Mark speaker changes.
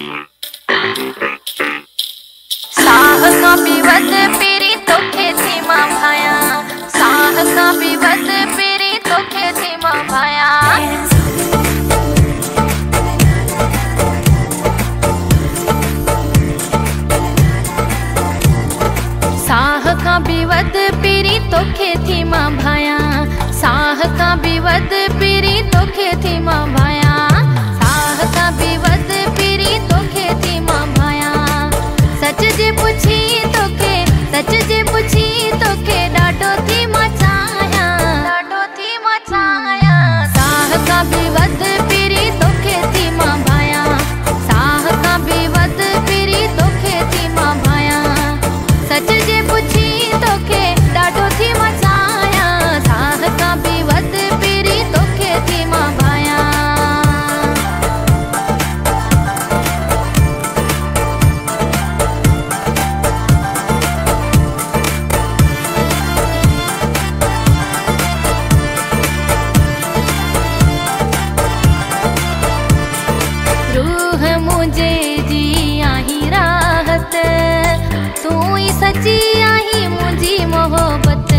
Speaker 1: साह का विवद पीरी तोखे थी मां भाया, साह का विवद पीरी तोखे थी मां भाया। साह का विवद पीरी तोखे थी मां भाया, साह का विवद पीरी तोखे थी मां भाया, साह का विवद पीरी तोखे थी मां भाया। सच जे पुछी तोखे, सच जे पुछी तोखे ॾाढो थी मचाया, ॾाढो थी मचाया। साह का विवद पीरी तोखे थी मां भाया, साह का विवद पीरी तोखे थी मां भाया। सच जे पुछी तोखे ॾाढो थी मचाया, साह का विवद पीरी तोखे थी मां भाया। रूह मुझे जी आही राहत, तू ही सची आही मुझी मोहब्बत।